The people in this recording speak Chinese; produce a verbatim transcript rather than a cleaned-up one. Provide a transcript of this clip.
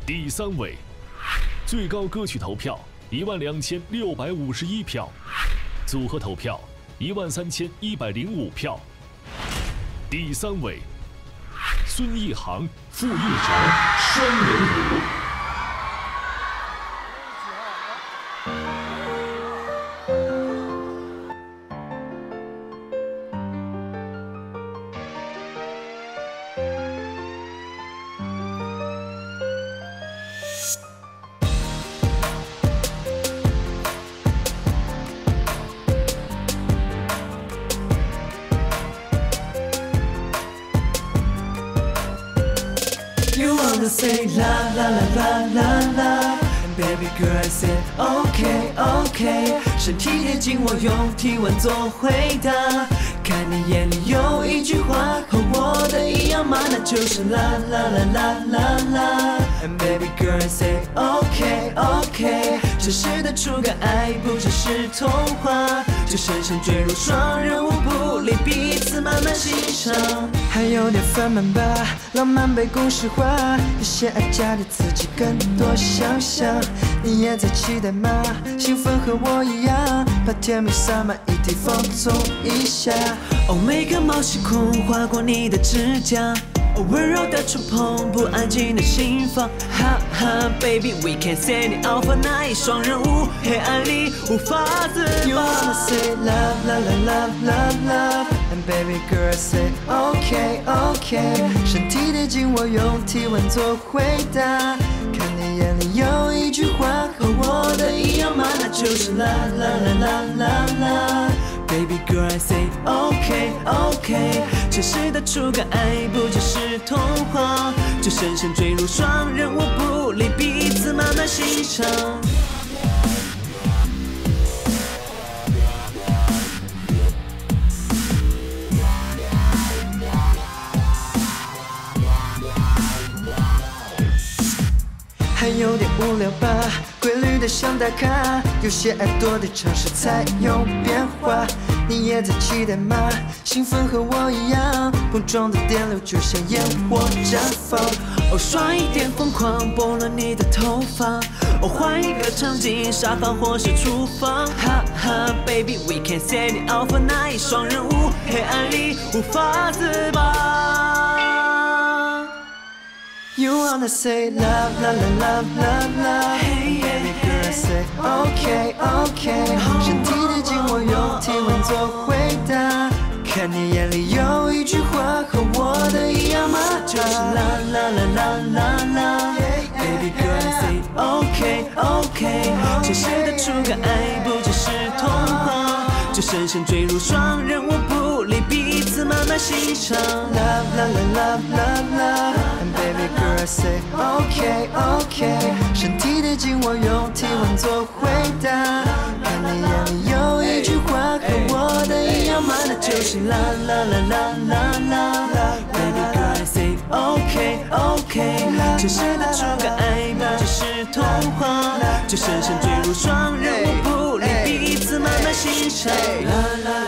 第三位，最高歌曲投票一万两千六百五十一票，组合投票一万三千一百零五票。第三位，孙一航、傅业哲双人舞。 You wanna say la la la la la la And baby girl I said okay okay 身体贴近我，用体温做回答。看你眼里有一句话和我的一样吗？那就是啦啦啦啦啦啦 And baby girl I say okay okay 真实的触感，爱不只是童话，就深深坠入双人舞不离彼此，慢慢欣赏。还有点烦闷吧，浪漫被公式化，有些爱加点刺激，更多想象。你也在期待吗？兴奋和我一样，把甜蜜洒满一地，放纵一下。哦，每个毛细孔划过你的指甲。 温柔的触碰，不安静的心房，哈哈 ，baby we can set it off all night， 双人舞，黑暗里无法自拔。You wanna say love love love love love and baby girl say okay okay， 身体贴近我，用体温做回答。看你眼里有一句话和我的一样吗？那就是啦啦啦啦啦啦。 Baby girl, I say okay, okay。真实的触感，爱不只是童话，就深深坠入双人舞，不离彼此，慢慢欣赏。还有点无聊吧，规律的像打卡，有些爱多得尝试才有变化。你也在期待吗？兴奋和我一样，碰撞的电流就像烟火绽放。哦，耍一点疯狂，拨乱你的头发。哦，换一个场景，沙发或是厨房。哈哈 ，baby we can set it off all night， 双人舞，黑暗里无法自拔。 You wanna say love, love, love, love, love Hey, baby girl say okay, okay 身体贴近我，用体温做回答。看你眼里有一句话和我的一样吗？就是啦啦啦啦啦啦 Baby girl say okay, okay 真实的触感，爱不只是童话，就深深坠入双人舞，不离彼此，慢慢欣赏。Love, love, love, love, love And baby girl I say okay, okay 身体贴近我，用体温做回答。看你眼里有一句话和我的一样吗？那就是啦啦啦啦啦啦 Baby girl I say okay, okay 真实的触感，爱不只是童话，就深深坠入双人舞，不离彼此，慢慢欣赏。啦啦。